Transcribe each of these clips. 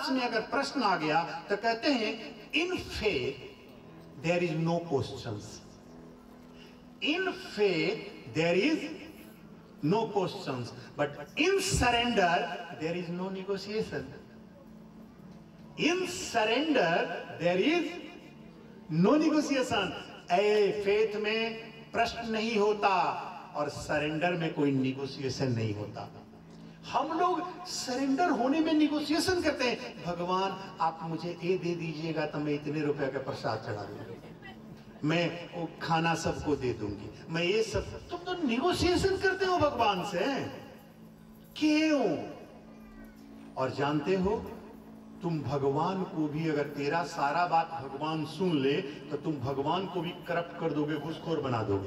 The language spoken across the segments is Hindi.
लास्ट में अगर प्रश्न आ गया तो कहते हैं in faith there is no questions, in faith there is no questions, but in surrender there is no negotiation. In surrender there is no negotiation. Faith में प्रश्न नहीं होता और सरेंडर में कोई नेगोशिएशन नहीं होता। हम लोग सरेंडर होने में नेगोशिएशन करते हैं, भगवान आप मुझे ये दे दीजिएगा तो मैं इतने रुपए का प्रसाद चढ़ा दूंगी, मैं वो खाना सबको दे दूंगी, मैं ये सब। तुम तो नेगोशिएशन करते हो भगवान से, क्यों? और जानते हो तुम भगवान को भी, अगर तेरा सारा बात भगवान सुन ले तो तुम भगवान को भी करप्ट कर दोगे, घूसखोर बना दोगे।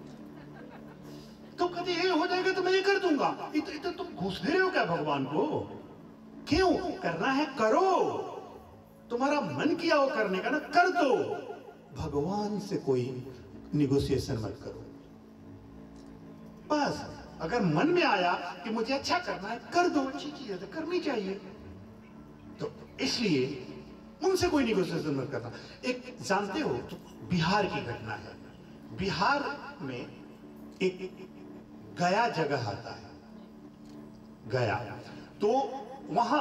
तो कभी ये हो जाएगा तो मैं ये कर दूंगा, इतना तुम घूस दे रहे हो क्या भगवान को? क्यों? करना है करो, तुम्हारा मन किया हो करने का ना, कर दो। भगवान से कोई निगोशिएशन मत करो। बस अगर मन में आया कि मुझे अच्छा करना है, कर दो, अच्छी चीज है तो करनी चाहिए। तो इसलिए उनसे कोई निगोशिएशन मत करना। एक जानते हो तो बिहार की घटना है। बिहार में एक गया जगह आता है, गया। तो वहां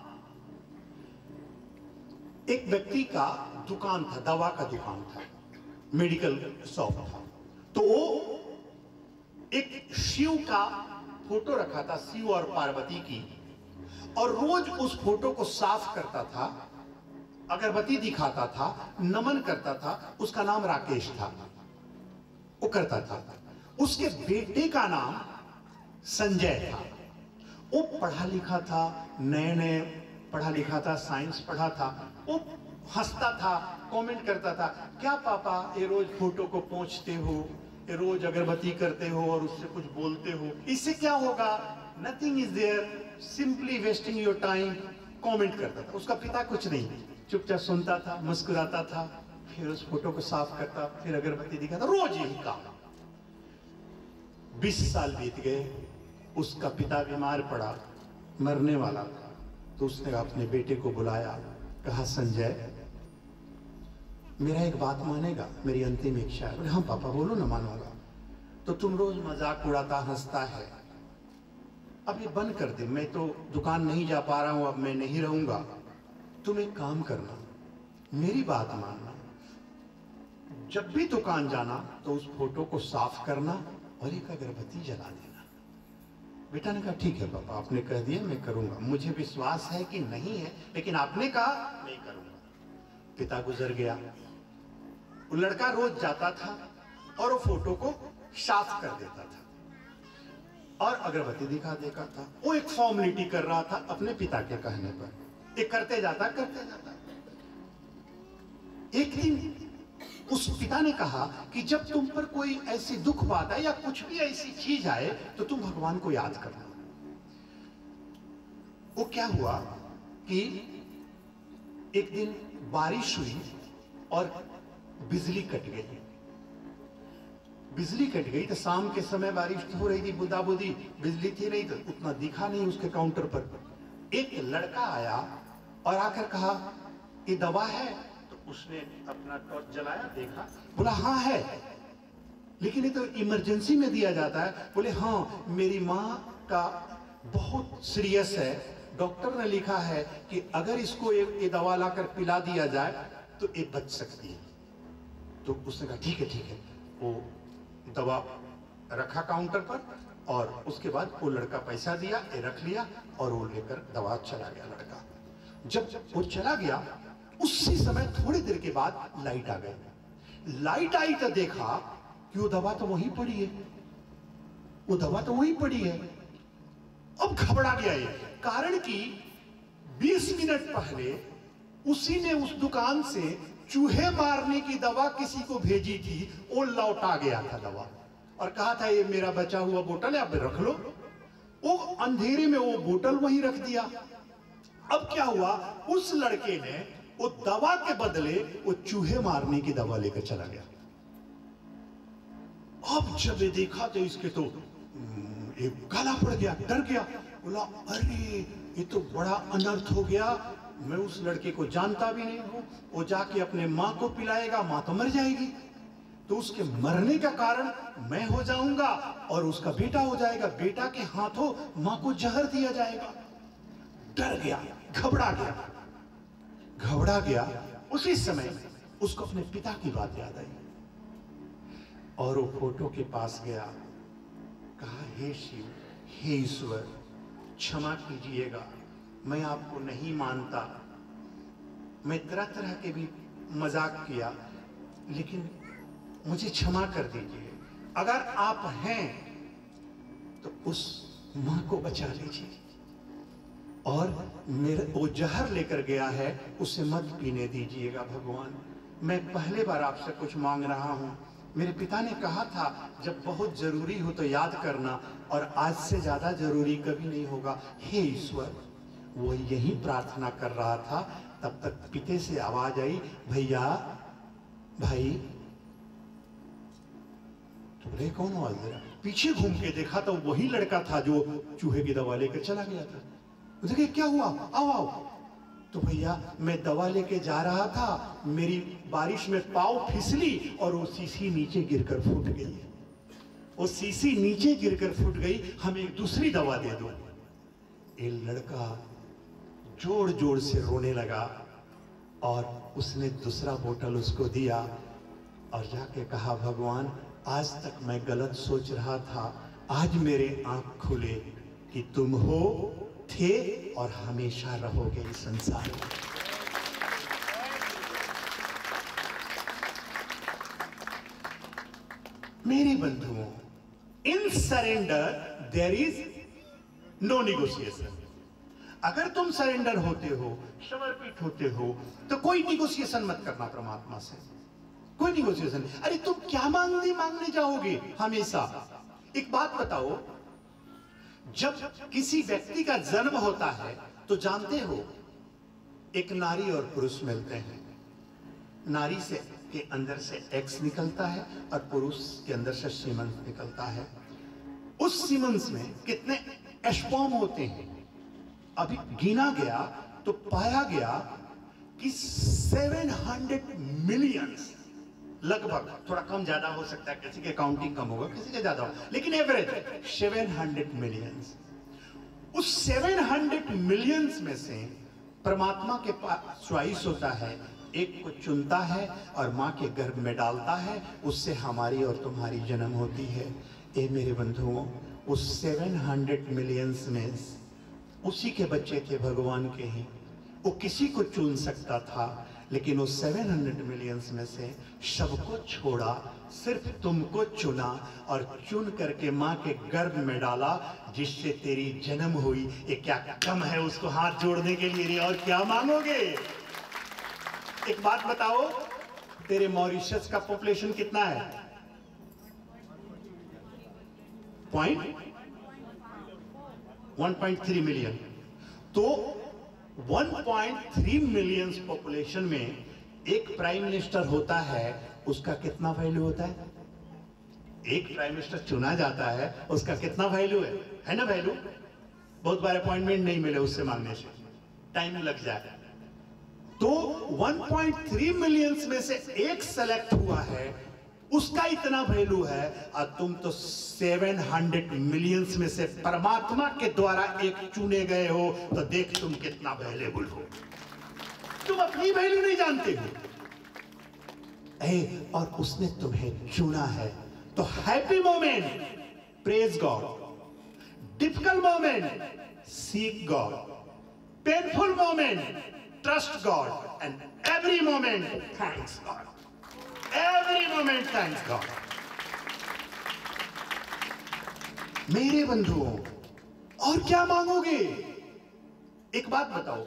एक व्यक्ति का दुकान था, दवा का दुकान था, मेडिकल शॉप था। तो वो एक शिव का फोटो रखा था, शिव और पार्वती की, और रोज उस फोटो को साफ करता था, अगरबत्ती दिखाता था, नमन करता था। उसका नाम राकेश था, वो करता था। उसके बेटे का नाम संजय था। वो पढ़ा लिखा था, नए नए पढ़ा लिखा था, साइंस पढ़ा था। वो हंसता था, कमेंट करता था, क्या पापा ये रोज फोटो को पोंछते हो, ये रोज अगरबत्ती करते हो और उससे कुछ बोलते हो, इससे क्या होगा? Nothing is there, simply wasting your time. Comment करता था। उसका पिता कुछ नहीं, चुपचाप सुनता था, मुस्कुराता था, फिर उस फोटो को साफ करता, फिर अगरबत्ती दिखाता, रोज यही काम। 20 साल बीत गए, उसका पिता बीमार पड़ा, मरने वाला था। तो उसने अपने बेटे को बुलाया, कहा संजय मेरा एक बात मानेगा, मेरी अंतिम इच्छा है। बोले हाँ पापा बोलो ना, मानूंगा। तो तुम रोज मजाक उड़ाता हंसता है, अब ये बंद कर दे, मैं तो दुकान नहीं जा पा रहा हूं, अब मैं नहीं रहूंगा। तुम एक काम करना, मेरी बात मानना, जब भी दुकान जाना तो उस फोटो को साफ करना और एक अगरबत्ती जला देना। बेटा ने कहा ठीक है पापा, आपने कह दिया, मैं करूंगा। मुझे विश्वास है कि नहीं है, लेकिन आपने कहा, मैं करूंगा। पिता गुजर गया। वो लड़का रोज जाता था और वो फोटो को साफ कर देता था और अगरबत्ती दिखा देता था। वो एक फॉर्मेलिटी कर रहा था अपने पिता के कहने पर, एक करते जाता करते जाता। एक दिन उस पिता ने कहा कि जब तुम पर कोई ऐसी दुख बात आए या कुछ भी ऐसी चीज आए तो तुम भगवान को याद करना। वो क्या हुआ कि एक दिन बारिश हुई और बिजली कट गई। बिजली कट गई तो शाम के समय बारिश हो रही थी, बुदाबुदी, बिजली थी नहीं तो उतना दिखा नहीं उसके काउंटर पर। एक लड़का आया और आकर कहा ये दवा है? तो उसने अपना टॉर्च जलाया, देखा, बोला हाँ है, लेकिन ये तो इमरजेंसी में दिया जाता है। बोले हाँ, मेरी माँ का बहुत सीरियस है, डॉक्टर ने लिखा है कि अगर इसको ये दवा लाकर पिला दिया जाए तो ये बच सकती है। तो उसने कहा ठीक है ठीक है। वो दवा रखा काउंटर पर और उसके बाद वो लड़का पैसा दिया, ये रख लिया और वो लेकर दवा चला गया लड़का। जब वो चला गया उसी समय थोड़ी देर के बाद लाइट आ गई। लाइट आई तो देखा कि वो दवा तो वहीं पड़ी है, वो दवा तो वहीं पड़ी है। अब घबरा गया ये, कारण कि 20 मिनट पहले उसी ने उस दुकान से चूहे मारने की दवा किसी को भेजी थी, वो लौटा गया था दवा और कहा था ये मेरा बचा हुआ बोतल है, आप रख लो। वो अंधेरे में वो बोतल वहीं रख दिया। अब क्या हुआ, उस लड़के ने वो दवा के बदले वो चूहे मारने की दवा लेकर चला गया। अब जब ये देखा तो इसके तो एक काला पड़ गया, डर गया, बोला अरे ये तो बड़ा अनर्थ हो गया, मैं उस लड़के को जानता भी नहीं हूं, वो जाके अपने माँ को पिलाएगा, माँ तो मर जाएगी, तो उसके मरने का कारण मैं हो जाऊंगा और उसका बेटा हो जाएगा, बेटा के हाथों माँ को जहर दिया जाएगा। डर गया, घबरा गया। उसी समय उसको अपने पिता की बात याद आई और वो फोटो के पास गया, कहा, हे शिव, हे ईश्वर, क्षमा कीजिएगा, मैं आपको नहीं मानता, मैं तरह तरह के भी मजाक किया, लेकिन मुझे क्षमा कर दीजिए, अगर आप हैं तो उस मां को बचा लीजिए, और मेरे वो जहर लेकर गया है उसे मत पीने दीजिएगा भगवान, मैं पहले बार आपसे कुछ मांग रहा हूं, मेरे पिता ने कहा था जब बहुत जरूरी हो तो याद करना, और आज से ज्यादा जरूरी कभी नहीं होगा, हे ईश्वर। वो यही प्रार्थना कर रहा था, तब तक पिते से आवाज आई, भैया, भाई। तो बोले, कौन आवाज दे रहा? पीछे घूम के देखा तो वही लड़का था जो चूहे की दवा लेकर चला गया था। मुझे क्या हुआ, आओ आओ। तो भैया, मैं दवा लेके जा रहा था, मेरी बारिश में पाँव फिसली और वो शीशी नीचे गिरकर फूट गई। वो शीशी नीचे गिरकर फूट गई, हमें दूसरी दवा दे दो। ये लड़का जोर जोर से रोने लगा और उसने दूसरा बोतल उसको दिया और जाके कहा, भगवान, आज तक मैं गलत सोच रहा था, आज मेरे आंख खुले कि तुम हो, थे और हमेशा रहोगे इस संसार में। मेरे बंधुओं, in surrender there is no negotiation. अगर तुम सरेंडर होते हो, समर्पित होते हो, तो कोई निगोशिएशन मत करना परमात्मा से, कोई निगोशिएशन। अरे तुम क्या मांगने जाओगे हमेशा? एक बात बताओ, जब किसी व्यक्ति का जन्म होता है तो जानते हो, एक नारी और पुरुष मिलते हैं, नारी से के अंदर से एक्स निकलता है और पुरुष के अंदर से सीमेंस निकलता है। उस सीमेंस में कितने स्पर्म होते हैं? अभी गिना गया तो पाया गया कि 700 मिलियंस, लगभग, थोड़ा कम ज्यादा हो सकता है, किसी के काउंटिंग कम होगा, किसी के ज्यादा होगा, लेकिन एवरेज 700 मिलियंस। उस 700 मिलियंस में से परमात्मा के पास चॉइस होता है, एक को चुनता है और माँ के गर्भ में डालता है, उससे हमारी और तुम्हारी जन्म होती है। ए मेरे बंधुओं, उस 700 मिलियंस में उसी के बच्चे थे, भगवान के ही। वो किसी को चुन सकता था, लेकिन उस 700 मिलियंस में से सबको छोड़ा, सिर्फ तुमको चुना और चुन करके माँ के गर्भ में डाला, जिससे तेरी जन्म हुई। ये क्या कम है उसको हाथ जोड़ने के लिए? और क्या मांगोगे? एक बात बताओ, तेरे मॉरिशस का पॉपुलेशन कितना है? 1.3 मिलियन। तो 1.3 मिलियन पॉपुलेशन में एक प्राइम मिनिस्टर होता है, उसका कितना वैल्यू होता है? एक प्राइम मिनिस्टर चुना जाता है, उसका कितना वैल्यू है ना? वैल्यू। बहुत बार अपॉइंटमेंट नहीं मिले उससे मांगने से, टाइम लग जाए। तो 1.3 मिलियन में से एक सेलेक्ट हुआ है, उसका इतना वैल्यू है, और तुम तो 700 मिलियंस में से परमात्मा के द्वारा एक चुने गए हो, तो देख तुम कितना वैल्यूबल हो। तुम अपनी वैल्यू नहीं जानते हो, और उसने तुम्हें चुना है। तो happy moment, praise God. Difficult moment, seek God. Painful moment, trust God. And every moment, thanks God. Every moment, thanks God. मेरे बंधुओं, और क्या मांगोगे? एक बात बताओ,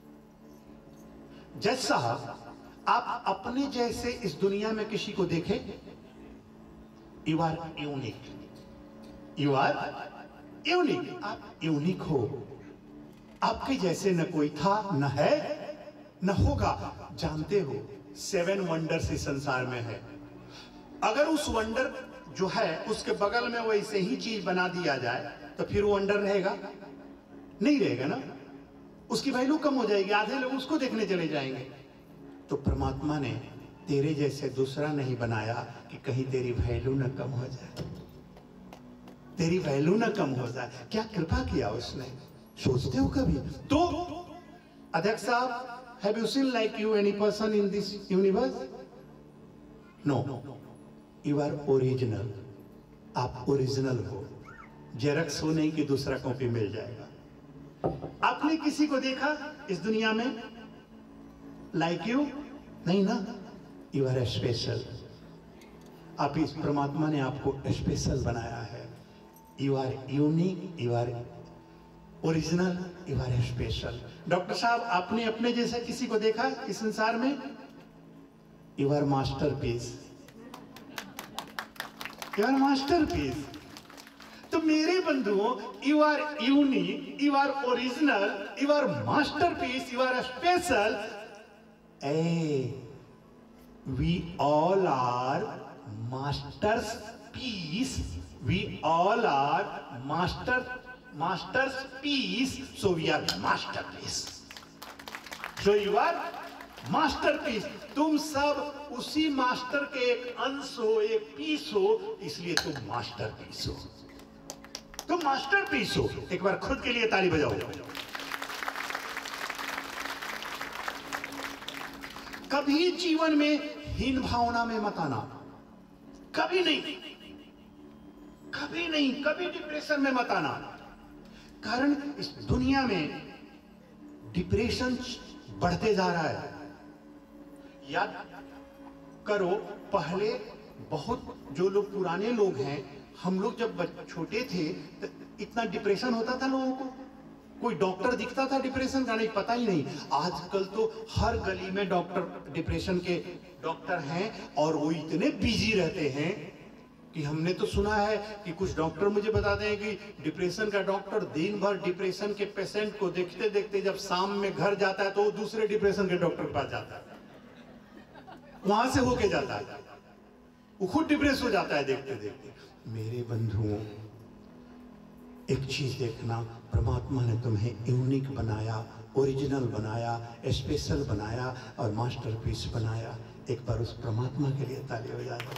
जज साहब, आप अपने जैसे इस दुनिया में किसी को देखे? You are unique, you are unique, आप यूनिक हो। आपके जैसे न कोई था, न है, न होगा। जानते हो, 7 वंडर्स इस संसार में है। अगर उस वंडर जो है उसके बगल में वैसे ही चीज बना दिया जाए, तो फिर वो वंडर रहेगा? नहीं रहेगा ना। उसकी वैल्यू कम हो जाएगी, आधे लोग उसको देखने चले जाएंगे। तो परमात्मा ने तेरे जैसे दूसरा नहीं बनाया कि कहीं तेरी वैल्यू न कम हो जाए, तेरी वैल्यू न कम हो जाए। क्या कृपा किया उसने, सोचते हो कभी? तो अध्यक्ष साहब, have you seen like you any person in this universe? No, you are original. आप ओरिजिनल हो, जेरक्स हो नहीं कि दूसरा कॉपी मिल जाएगा। आपने किसी को देखा इस दुनिया में लाइक यू? नहीं ना, यू आर स्पेशल। आप इस परमात्मा ने आपको स्पेशल बनाया है। You are unique, you are original, you are special. Doctor साहब, आपने अपने जैसा किसी को देखा इस संसार में? You are masterpiece, you are masterpiece. तो मेरे बंधुओं, you are unique, you are original, you are masterpiece, you are special. We all are masterpiece. We all are masterpiece. So we are masterpiece. So you are masterpiece. तुम सब उसी मास्टर के एक अंश हो, एक पीस हो, इसलिए तुम मास्टरपीस हो। तुम मास्टरपीस हो। एक बार खुद के लिए ताली बजाओ। कभी जीवन में हीन भावना में मत आना, कभी नहीं, कभी नहीं, कभी डिप्रेशन में मत आना। कारण इस दुनिया में डिप्रेशन बढ़ते जा रहा है। याद करो, पहले बहुत जो लोग पुराने लोग हैं, हम लोग जब छोटे थे तो इतना डिप्रेशन होता था लोगों को, कोई डॉक्टर दिखता था डिप्रेशन का? नहीं, पता ही नहीं। आजकल तो हर गली में डॉक्टर, डिप्रेशन के डॉक्टर हैं, और वो इतने बिजी रहते हैं कि हमने तो सुना है कि कुछ डॉक्टर मुझे बताते हैं कि डिप्रेशन का डॉक्टर दिन भर डिप्रेशन के पेशेंट को देखते देखते जब शाम में घर जाता है तो वो दूसरे डिप्रेशन के डॉक्टर के पास जाता है, वहां से होके जाता है, वो खुद डिप्रेस हो जाता है देखते देखते। मेरे बंधुओं, एक चीज देखना, परमात्मा ने तुम्हें यूनिक बनाया, ओरिजिनल बनाया, स्पेशल बनाया और मास्टरपीस बनाया। एक बार उस परमात्मा के लिए ताली हो जाए।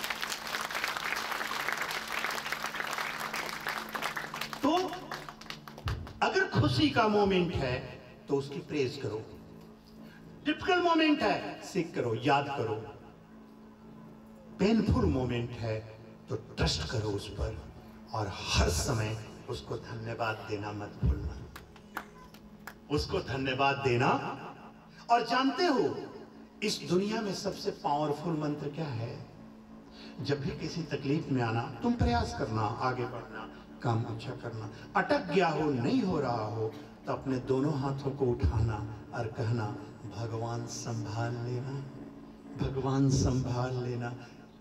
तो अगर खुशी का मोमेंट है तो उसकी प्रेज करो, डिफिकल्ट मोमेंट है सीख करो, याद करो, पेनफुल मोमेंट है तो ट्रस्ट करो उस पर, और हर समय उसको धन्यवाद देना मत भूलना, उसको धन्यवाद देना। और जानते हो इस दुनिया में सबसे पावरफुल मंत्र क्या है? जब भी किसी तकलीफ में आना, तुम प्रयास करना, आगे बढ़ना, काम अच्छा करना, अटक गया हो, नहीं हो रहा हो, तो अपने दोनों हाथों को उठाना और कहना, भगवान संभाल लेना, भगवान संभाल लेना।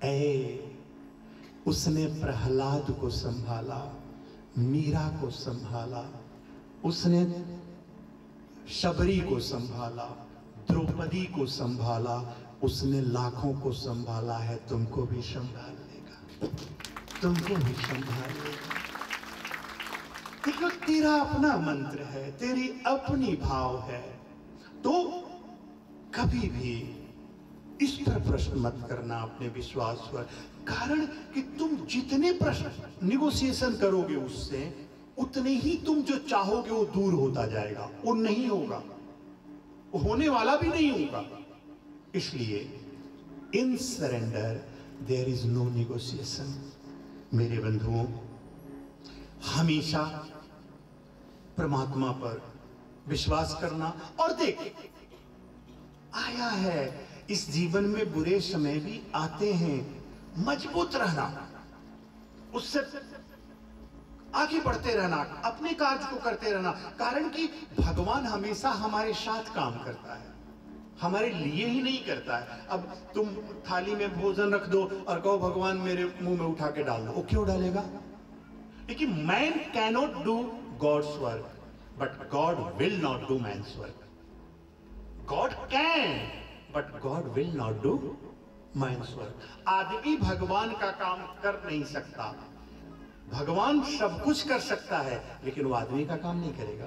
उसने प्रहलाद को संभाला, मीरा को संभाला, उसने शबरी को संभाला, द्रौपदी को संभाला, उसने लाखों को संभाला है, तुमको भी संभाल लेगा, तुमको भी संभाल लेगा। देखो, तेरा अपना मंत्र है, तेरी अपनी भाव है, तो कभी भी इस पर प्रश्न मत करना अपने विश्वास पर। कारण कि तुम जितने प्रश्न निगोशिएशन करोगे उससे, उतने ही तुम जो चाहोगे वो दूर होता जाएगा, वो नहीं होगा, वो होने वाला भी नहीं होगा। इसलिए in surrender there is no negotiation. मेरे बंधुओं, हमेशा परमात्मा पर विश्वास करना। और देख, आया है इस जीवन में बुरे समय भी आते हैं, मजबूत रहना, उससे आगे बढ़ते रहना, अपने कार्य को करते रहना। कारण कि भगवान हमेशा हमारे साथ काम करता है, हमारे लिए ही नहीं करता है। अब तुम थाली में भोजन रख दो और कहो भगवान मेरे मुंह में उठा के डाल दो, वो क्यों डालेगा? लेकिन man cannot do God's work, but God will not do man's work. God can, but God will not do man's work. आदमी भगवान का काम कर नहीं सकता, भगवान सब कुछ कर सकता है, लेकिन वो आदमी का काम नहीं करेगा।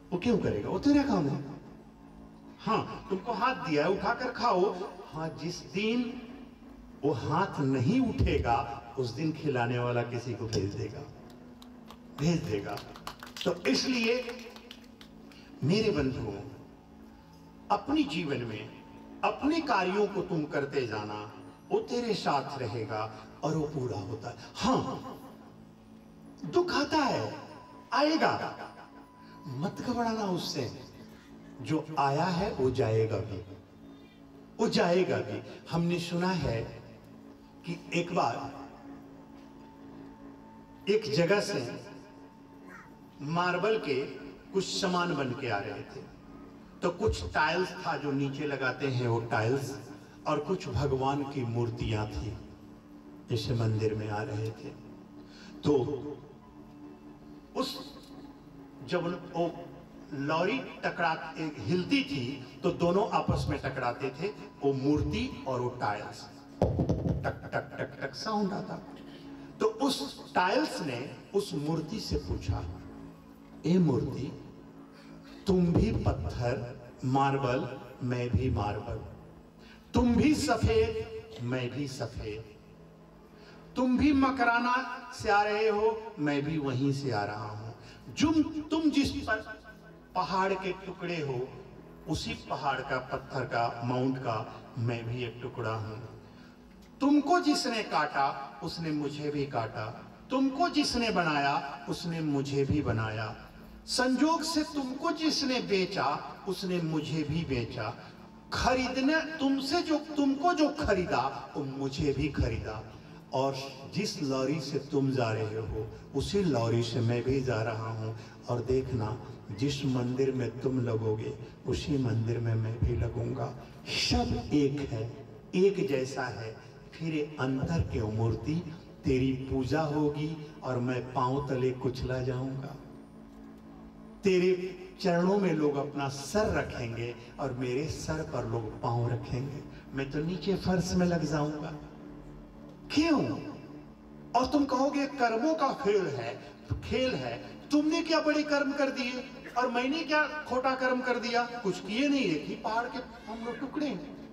वो क्यों करेगा? वो तेरा काम है। हाँ, तुमको हाथ दिया है, उठाकर खाओ। हाँ, जिस दिन वो हाथ नहीं उठेगा उस दिन खिलाने वाला किसी को भेज देगा। तो इसलिए मेरे बंधुओं, अपनी जीवन में अपने कार्यों को तुम करते जाना, वो तेरे साथ रहेगा और वो पूरा होता है। हाँ, दुख आता है, आएगा, मत घबराना उससे। जो आया है वो जाएगा भी। हमने सुना है कि एक बार एक जगह से मार्बल के कुछ सामान बन के आ रहे थे। तो कुछ टाइल्स था जो नीचे लगाते हैं वो टाइल्स, और कुछ भगवान की मूर्तियां थी जैसे मंदिर में आ रहे थे। तो जब वो लॉरी हिलती थी तो दोनों आपस में टकराते थे, वो मूर्ति और वो टाइल्स। टक टक टक टक साउंड आता। तो उस टाइल्स ने उस मूर्ति से पूछा, ए मूर्ति, तुम भी पत्थर मार्बल, मैं भी मार्बल, तुम भी सफेद, मैं भी सफेद, तुम भी मकराना से आ रहे हो, मैं भी वहीं से आ रहा हूं। तुम जिस पर पहाड़ के टुकड़े हो, उसी पहाड़ का, पत्थर का, माउंट का मैं भी एक टुकड़ा हूं। तुमको जिसने काटा उसने मुझे भी काटा, तुमको जिसने बनाया उसने मुझे भी बनाया, संजोग से तुमको जिसने बेचा उसने मुझे भी बेचा, खरीदने तुमको जो खरीदा वो मुझे भी खरीदा, और जिस लॉरी से तुम जा रहे हो उसी लॉरी से मैं भी जा रहा हूं। और देखना, जिस मंदिर में तुम लगोगे उसी मंदिर में मैं भी लगूंगा। सब एक है, एक जैसा है। फिर अंतर क्यों मूर्ति? तेरी पूजा होगी और मैं पांव तले कुचला जाऊंगा। तेरे चरणों में लोग अपना सर रखेंगे और मेरे सर पर लोग पांव रखेंगे। मैं तो नीचे फर्श में लग जाऊंगा। क्यों? और तुम कहोगे कर्मों का खेल है। तुमने क्या बड़े कर्म कर दिए और मैंने क्या खोटा कर्म कर दिया? कुछ किए नहीं, एक ही पहाड़ के हम लोग टुकड़े।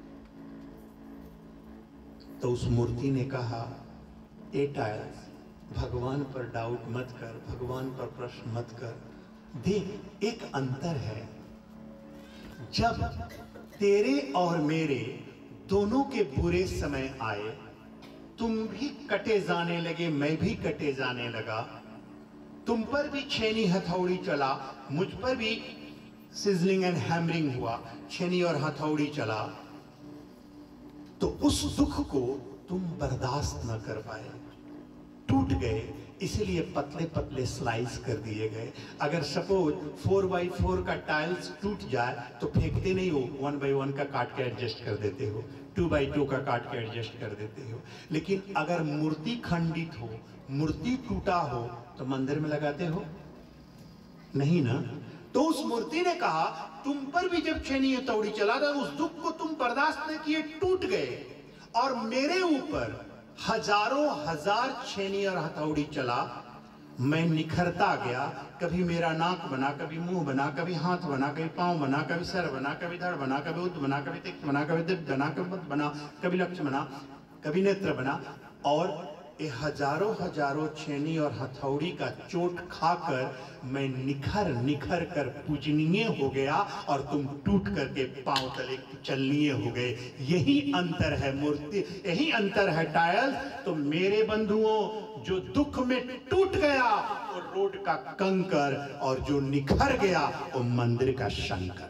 तो उस मूर्ति ने कहा, ए टाइल्स, भगवान पर डाउट मत कर, भगवान पर प्रश्न मत कर। देख, एक अंतर है। जब तेरे और मेरे दोनों के बुरे समय आए, तुम भी कटे जाने लगे, मैं भी कटे जाने लगा। तुम पर भी छेनी हथौड़ी चला, मुझ पर भी सिजलिंग एंड हैमरिंग हुआ, छेनी और हथौड़ी चला। तो उस दुख को तुम बर्दाश्त न कर पाए, टूट गए, इसलिए पतले पतले स्लाइस कर दिए गए। अगर सपोज 4x4 का टाइल्स टूट जाए तो फेंकते नहीं हो, 1x1 का काट के एडजस्ट कर देते हो, 2x2 का काट के एडजस्ट कर देते हो। लेकिन अगर मूर्ति खंडित हो, मूर्ति टूटा हो, तो मंदिर में लगाते हो नहीं ना। तो उस मूर्ति ने कहा, तुम पर भी जब छेनी हथौड़ी चला था, उस दुख को तुम बर्दाश्त नहीं किए, टूट गए, और मेरे ऊपर हजारों हजार छेनी और हथौड़ी चला, मैं निखरता गया। कभी मेरा नाक बना, कभी मुंह बना, कभी हाथ बना, कभी पांव बना, कभी सर बना, कभी धड़ बना, कभी उद्ध बना, कभी तिक्त बना, कभी दिव्य बना, कभी मत बना, कभी लक्ष्य बना, कभी नेत्र बना। और ये हजारों छेनी और हथौड़ी का चोट खाकर मैं निखर कर पूजनीय हो गया, और तुम टूट करके पांव तले चलनीय हो गए। यही अंतर है मूर्ति, यही अंतर है टाइल। तो मेरे बंधुओं, जो दुख में टूट गया वो रोड का कंकर, और जो निखर गया वो मंदिर का शंकर।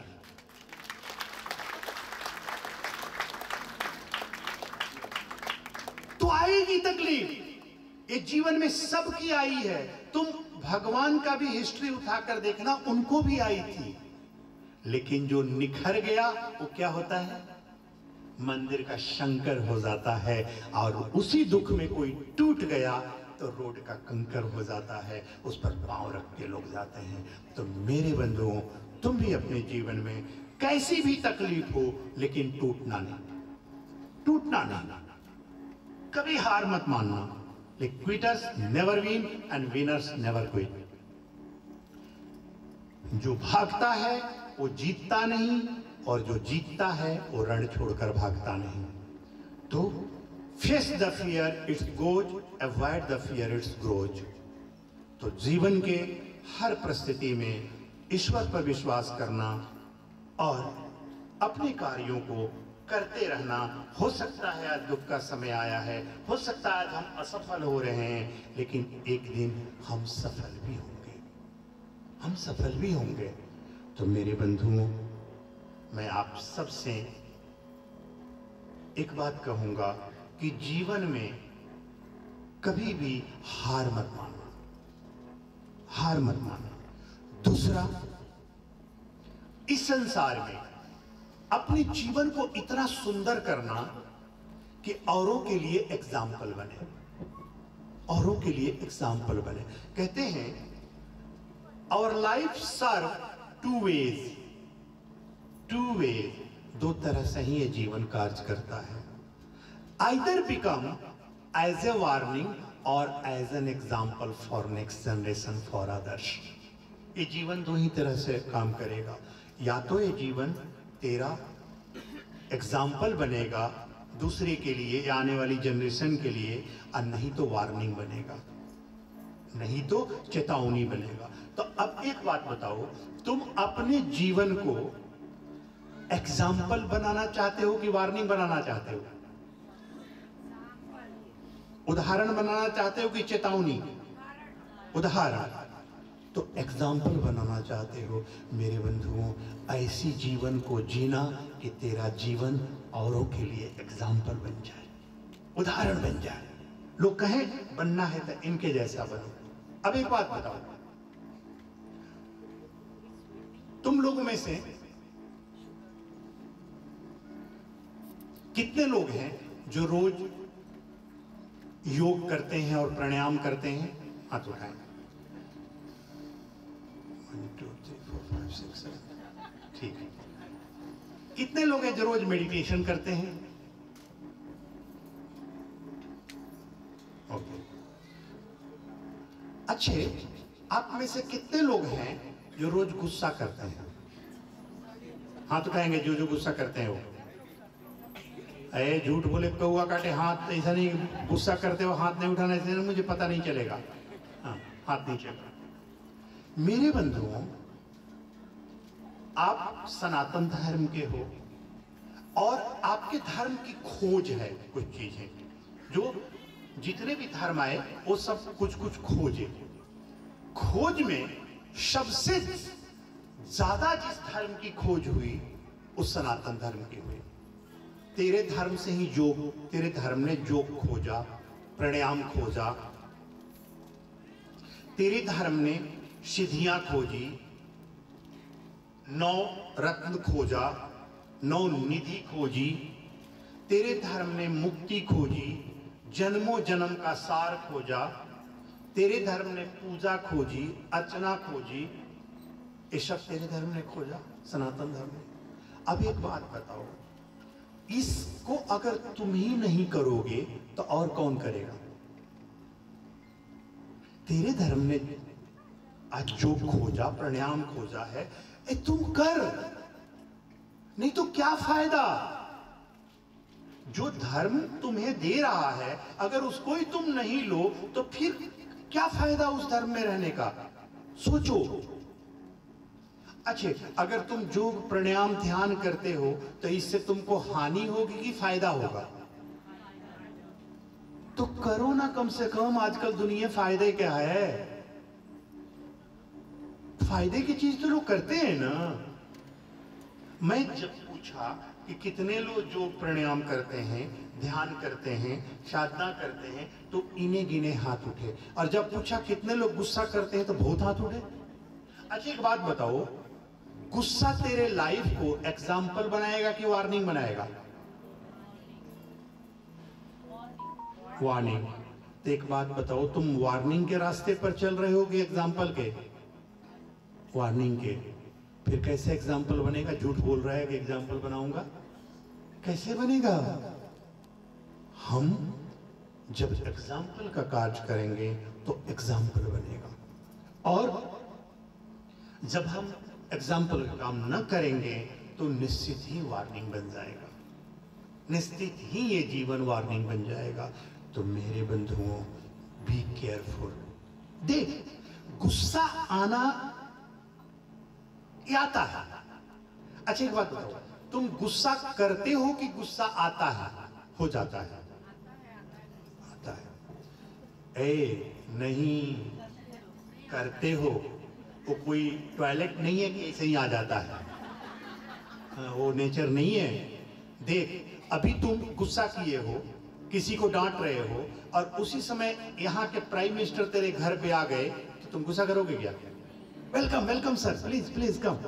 तो आएगी तकलीफ, ये जीवन में सबकी आई है। तुम भगवान का भी हिस्ट्री उठाकर देखना, उनको भी आई थी। लेकिन जो निखर गया वो क्या होता है? मंदिर का शंकर हो जाता है। और उसी दुख में कोई टूट गया तो रोड का कंकर हो जाता है, उस पर पांव रख के लोग जाते हैं। तो मेरे बंधुओं, तुम भी अपने जीवन में कैसी भी तकलीफ हो, लेकिन टूटना नहीं, कभी हार मत मानना। Quitters never win and winners never quit. जो भागता है वो जीतता नहीं, और जो जीतता है वो रण छोड़कर भागता नहीं। तो face the fear it's goes, avoid the fear it's grows. तो जीवन के हर परिस्थिति में ईश्वर पर विश्वास करना और अपने कार्यों को करते रहना। हो सकता है आज दुख का समय आया है, हो सकता है आज हम असफल हो रहे हैं, लेकिन एक दिन हम सफल भी होंगे, हम सफल भी होंगे। तो मेरे बंधुओं, मैं आप सबसे एक बात कहूंगा कि जीवन में कभी भी हार मत मानना, हार मत मानना। दूसरा, इस संसार में अपने जीवन को इतना सुंदर करना कि औरों के लिए एग्जाम्पल बने, औरों के लिए एग्जाम्पल बने। कहते हैं our life serve two ways, two ways, दो तरह से ही ये जीवन कार्य करता है। Either become as a warning और as an example for next generation, for others. ये जीवन दो ही तरह से काम करेगा। या तो ये जीवन तेरा एग्जाम्पल बनेगा दूसरे के लिए या आने वाली जनरेशन के लिए, और नहीं तो वार्निंग बनेगा, नहीं तो चेतावनी बनेगा। तो अब एक बात बताओ, तुम अपने जीवन को एग्जाम्पल बनाना चाहते हो कि वार्निंग बनाना चाहते हो? उदाहरण बनाना चाहते हो कि चेतावनी? उदाहरण। तो एग्जाम्पल बनाना चाहते हो मेरे बंधुओं, ऐसी जीवन को जीना कि तेरा जीवन औरों के लिए एग्जाम्पल बन जाए, उदाहरण बन जाए। लोग कहें बनना है तो इनके जैसा बनो। अब एक बात बताओ, तुम लोगों में से कितने लोग हैं जो रोज योग करते हैं और प्राणायाम करते हैं? हाथ उठाएं। 1 2 3 4 5 6 7। ठीक है। कितने लोग हैं जो रोज मेडिटेशन करते हैं? ओके। अच्छे, आप में से कितने लोग हैं जो रोज गुस्सा करते हैं? हाथ उठाएंगे जो जो गुस्सा करते हैं वो। अरे झूठ बोले कौवा काटे हाथ, ऐसा नहीं। गुस्सा करते हो हाथ नहीं उठाना, ऐसे मुझे पता नहीं चलेगा। हाँ, हाथ नहीं चलेगा। मेरे बंधुओं, आप सनातन धर्म के हो और आपके धर्म की खोज है। कुछ चीजें जो जितने भी धर्म आए वो सब कुछ कुछ खोजे। खोज में सबसे ज्यादा जिस धर्म की खोज हुई उस सनातन धर्म की हुई। तेरे धर्म से ही योग, तेरे धर्म ने योग खोजा, प्राणायाम खोजा। तेरे धर्म ने सिद्धियां खोजी, 9 रत्न खोजा, 9 निधि खोजी। तेरे धर्म ने मुक्ति खोजी, जन्मों जन्म का सार खोजा। तेरे धर्म ने पूजा खोजी, अर्चना खोजी। ये सब तेरे धर्म ने खोजा, सनातन धर्म ने। अब एक बात बताओ, इसको अगर तुम ही नहीं करोगे तो और कौन करेगा? तेरे धर्म ने आज योग खोजा, प्राणायाम खोजा है, तुम कर, नहीं तो क्या फायदा? जो धर्म तुम्हें दे रहा है अगर उसको ही तुम नहीं लो तो फिर क्या फायदा उस धर्म में रहने का? सोचो। अच्छा, अगर तुम योग प्राणायाम ध्यान करते हो तो इससे तुमको हानि होगी कि फायदा होगा? तो करो ना कम से कम। आजकल दुनिया फायदे क्या है? फायदे की चीज तो लोग करते हैं ना। मैं जब पूछा कि कितने लोग जो प्राणायाम करते हैं, ध्यान करते हैं, साधना करते हैं, तो इन्हें गिने हाथ उठे। और जब पूछा कितने लोग गुस्सा करते हैं तो बहुत हाथ उठे। अच्छा, एक बात बताओ, गुस्सा तेरे लाइफ को एग्जाम्पल बनाएगा कि वार्निंग बनाएगा? वार्निंग। तो एक बात बताओ, तुम वार्निंग के रास्ते पर चल रहे हो कि एग्जाम्पल के? वार्निंग के। फिर कैसे एग्जाम्पल बनेगा? झूठ बोल रहा है कि एग्जाम्पल बनाऊंगा, कैसे बनेगा? हम जब एग्जाम्पल का कार्य करेंगे तो एग्जाम्पल बनेगा। और जब हम एग्जाम्पल का काम न करेंगे तो निश्चित ही वार्निंग बन जाएगा, निश्चित ही ये जीवन वार्निंग बन जाएगा। तो मेरे बंधुओं, बी केयरफुल। देख, गुस्सा आना ये आता है। अच्छा एक बात बताओ, तुम गुस्सा करते हो कि गुस्सा आता है? हो जाता है, आता है। ए नहीं करते हो, वो कोई टॉयलेट नहीं है कि ऐसे ही आ जाता है, वो नेचर नहीं है। देख, अभी तुम गुस्सा किए हो, किसी को डांट रहे हो, और उसी समय यहाँ के प्राइम मिनिस्टर तेरे घर पे आ गए, तो तुम गुस्सा करोगे क्या? Welcome welcome sir, please please come.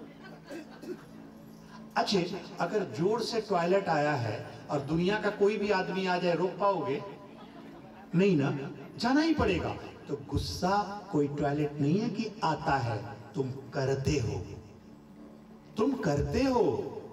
अच्छे, अगर जोर से टॉयलेट आया है और दुनिया का कोई भी आदमी आ जाए, रोक पाओगे? नहीं ना, जाना ही पड़ेगा। तो गुस्सा कोई टॉयलेट नहीं है कि आता है, तुम करते हो, तुम करते हो।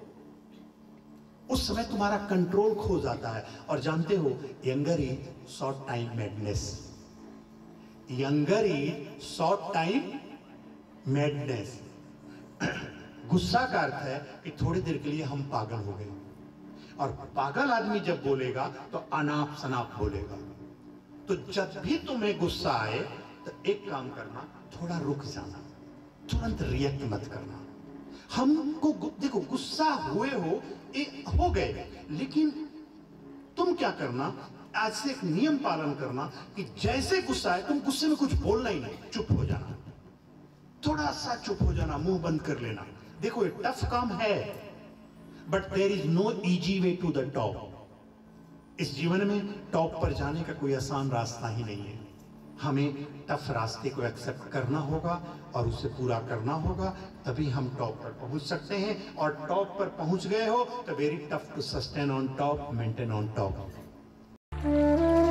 उस समय तुम्हारा कंट्रोल खो जाता है। और जानते हो, anger is short time madness, anger is short time madness. गुस्सा का अर्थ है कि थोड़ी देर के लिए हम पागल हो गए, और पागल आदमी जब बोलेगा तो अनाप शनाप बोलेगा। तो जब भी तुम्हें गुस्सा आए तो एक काम करना, थोड़ा रुक जाना, तुरंत रिएक्ट मत करना। हमको देखो, गुस्सा हुए हो गए, लेकिन तुम क्या करना, आज से एक नियम पालन करना कि जैसे गुस्सा है, तुम गुस्से में कुछ बोलना ही नहीं, चुप हो जाना, थोड़ा सा चुप हो जाना, मुंह बंद कर लेना। देखो, ये टफ काम है, but there is no easy way to the top. इस जीवन में टॉप पर जाने का कोई आसान रास्ता ही नहीं है। हमें टफ रास्ते को एक्सेप्ट करना होगा और उसे पूरा करना होगा, तभी हम टॉप पर पहुंच सकते हैं। और टॉप पर पहुंच गए हो तो very tough to sustain on top, maintain on top.